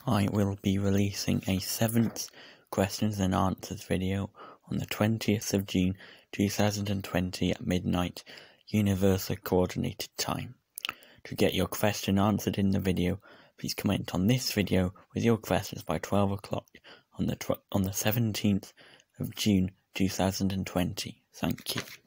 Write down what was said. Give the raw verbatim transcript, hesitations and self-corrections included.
I will be releasing a seventh questions and answers video on the twentieth of June two thousand twenty at midnight Universal Coordinated Time. To get your question answered in the video, please comment on this video with your questions by twelve o'clock on the tw- on the seventeenth of June two thousand twenty. Thank you.